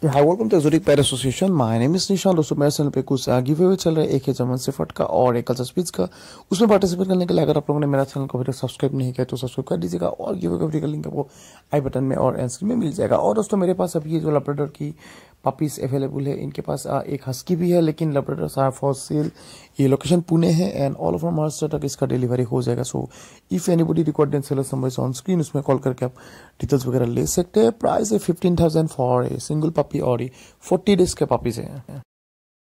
Hi welcome to exotic pet association. My name is Nishan. दोस्तों मेरे channel पे कुछ गिव अवे चल रहा है, एक है जर्मन शेफर्ड का और एक कल्चर स्पीच का। उसमें पार्टिसिपेट करने के लिए अगर आप लोगों ने मेरा चैनल को अभी तक सब्सक्राइब नहीं किया तो सब्सक्राइब कर दीजिएगा और गिव अवे का लिंक आपको आई बटन में और एंड स्क्रीन में मिल जाएगा। और दोस्तों मेरे पास अभी ये जो लैब्राडोर की पपीज अवेलेबल है, इनके पास एक हस्की भी है, लेकिन लैब्राडोर्स आर फॉर सेल। ये लोकेशन पुणे है एंड ऑल ओवर महाराष्ट्र तक इसका डिलीवरी हो जाएगा। So if anybody required then sellers number on screen, उसमें कॉल करके आप डिटेल्स वगैरह ले सकते हैं। प्राइस है 15,000 फॉर ए सिंगल पपी और 40 डेज के पपीज है।